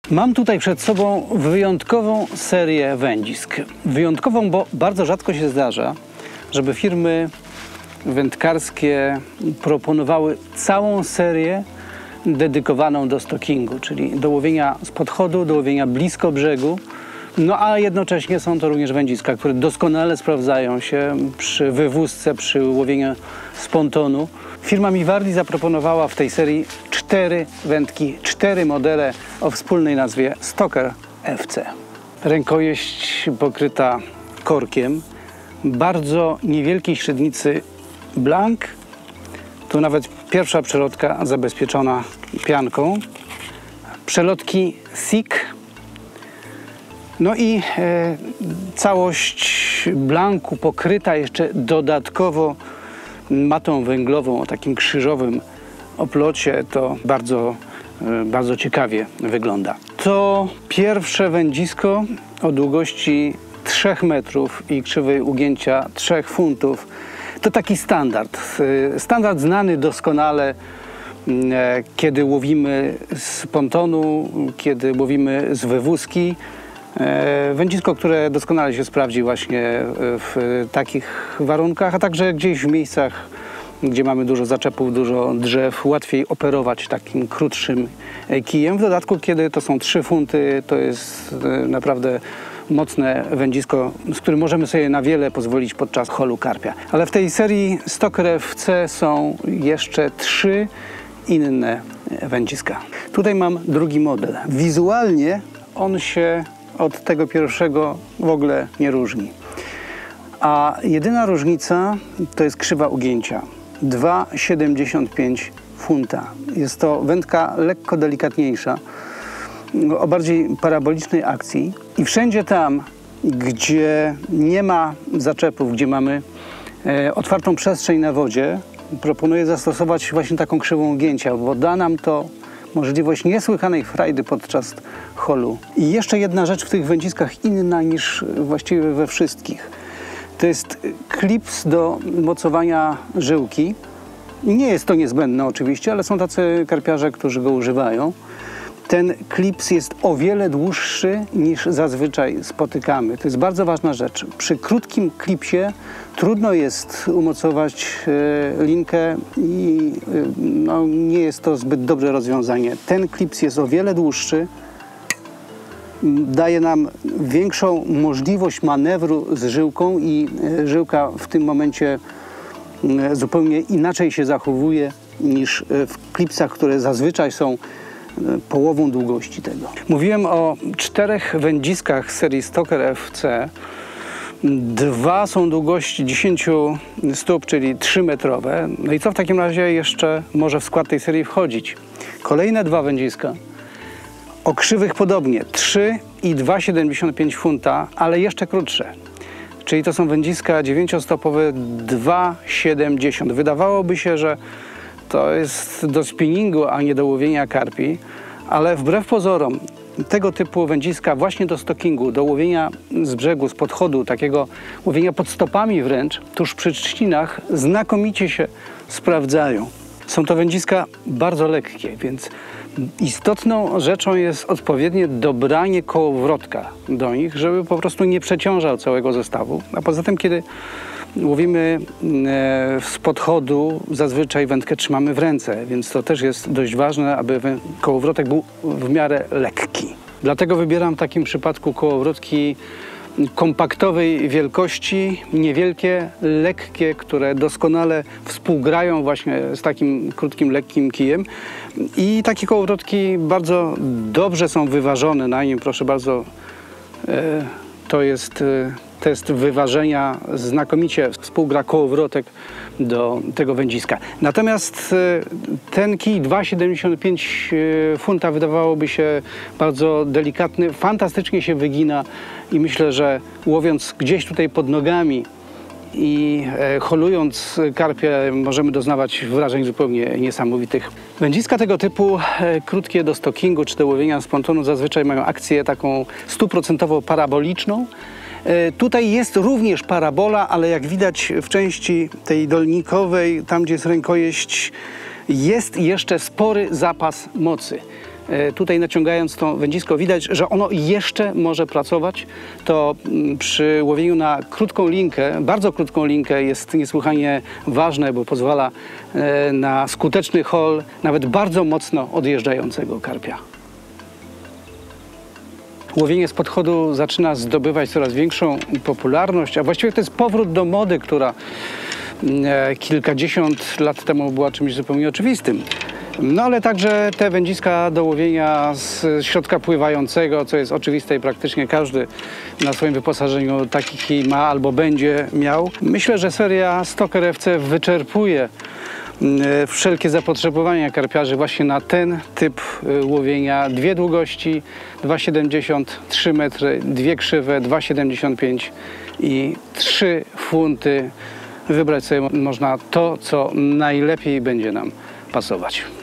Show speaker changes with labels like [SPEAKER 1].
[SPEAKER 1] Mam tutaj przed sobą wyjątkową serię wędzisk. Wyjątkową, bo bardzo rzadko się zdarza, żeby firmy wędkarskie proponowały całą serię dedykowaną do stockingu, czyli do łowienia z podchodu, do łowienia blisko brzegu. No a jednocześnie są to również wędziska, które doskonale sprawdzają się przy wywózce, przy łowieniu z pontonu. Firma Miwardi zaproponowała w tej serii 4 wędki, 4 modele o wspólnej nazwie Stoker FC. Rękojeść pokryta korkiem, bardzo niewielkiej średnicy blank, tu nawet pierwsza przelotka zabezpieczona pianką, przelotki SIG, no i całość blanku pokryta jeszcze dodatkowo matą węglową o takim krzyżowym oplocie. To bardzo ciekawie wygląda. To pierwsze wędzisko o długości 3 metrów i krzywej ugięcia 3 funtów. To taki standard. Standard znany doskonale, kiedy łowimy z pontonu, kiedy łowimy z wywózki. Wędzisko, które doskonale się sprawdzi właśnie w takich warunkach, a także gdzieś w miejscach, gdzie mamy dużo zaczepów, dużo drzew, łatwiej operować takim krótszym kijem. W dodatku, kiedy to są 3 funty, to jest naprawdę mocne wędzisko, z którym możemy sobie na wiele pozwolić podczas holu karpia. Ale w tej serii Stoker FC są jeszcze 3 inne wędziska. Tutaj mam drugi model. Wizualnie on się od tego pierwszego w ogóle nie różni. A jedyna różnica to jest krzywa ugięcia. 2,75 funta. Jest to wędka lekko delikatniejsza, o bardziej parabolicznej akcji. I wszędzie tam, gdzie nie ma zaczepów, gdzie mamy otwartą przestrzeń na wodzie, proponuję zastosować właśnie taką krzywą ugięcia, bo da nam to możliwość niesłychanej frajdy podczas holu. I jeszcze jedna rzecz w tych wędziskach inna niż właściwie we wszystkich. To jest klips do mocowania żyłki. Nie jest to niezbędne oczywiście, ale są tacy karpiarze, którzy go używają. Ten klips jest o wiele dłuższy niż zazwyczaj spotykamy. To jest bardzo ważna rzecz. Przy krótkim klipsie trudno jest umocować linkę i nie jest to zbyt dobre rozwiązanie. Ten klips jest o wiele dłuższy, daje nam większą możliwość manewru z żyłką i żyłka w tym momencie zupełnie inaczej się zachowuje niż w klipsach, które zazwyczaj są połową długości tego. Mówiłem o 4 wędziskach serii Stoker FC. 2 są długości 10 stóp, czyli 3-metrowe. No i co w takim razie jeszcze może w skład tej serii wchodzić? Kolejne 2 wędziska o krzywych podobnie 3 i 2,75 funta, ale jeszcze krótsze. Czyli to są wędziska 9-stopowe 2,70. Wydawałoby się, że to jest do spinningu, a nie do łowienia karpi, ale wbrew pozorom tego typu wędziska właśnie do stockingu, do łowienia z brzegu, z podchodu, takiego łowienia pod stopami wręcz, tuż przy trzcinach, znakomicie się sprawdzają. Są to wędziska bardzo lekkie, więc istotną rzeczą jest odpowiednie dobranie kołowrotka do nich, żeby po prostu nie przeciążał całego zestawu. A poza tym, kiedy łowimy z podchodu, zazwyczaj wędkę trzymamy w ręce, więc to też jest dość ważne, aby kołowrotek był w miarę lekki. Dlatego wybieram w takim przypadku kołowrotki kompaktowej wielkości, niewielkie, lekkie, które doskonale współgrają właśnie z takim krótkim, lekkim kijem. I takie kołowrotki bardzo dobrze są wyważone na nim, proszę bardzo. To jest test wyważenia, znakomicie współgra kołowrotek do tego wędziska. Natomiast ten kij 2,75 funta wydawałoby się bardzo delikatny, fantastycznie się wygina i myślę, że łowiąc gdzieś tutaj pod nogami i holując karpia możemy doznawać wrażeń zupełnie niesamowitych. Wędziska tego typu, krótkie do stockingu czy do łowienia z pontonu, zazwyczaj mają akcję taką 100% paraboliczną. Tutaj jest również parabola, ale jak widać w części tej dolnikowej, tam gdzie jest rękojeść, jest jeszcze spory zapas mocy. Tutaj naciągając to wędzisko widać, że ono jeszcze może pracować. To przy łowieniu na krótką linkę, bardzo krótką linkę jest niesłychanie ważne, bo pozwala na skuteczny hol nawet bardzo mocno odjeżdżającego karpia. Łowienie z podchodu zaczyna zdobywać coraz większą popularność, a właściwie to jest powrót do mody, która kilkadziesiąt lat temu była czymś zupełnie oczywistym. No ale także te wędziska do łowienia z środka pływającego, co jest oczywiste i praktycznie każdy na swoim wyposażeniu taki ma albo będzie miał. Myślę, że seria Stoker FC wyczerpuje wszelkie zapotrzebowania karpiarzy właśnie na ten typ łowienia. 2 długości, 2,70, 3 metry, 2 krzywe, 2,75 i 3 funty. Wybrać sobie można to, co najlepiej będzie nam pasować.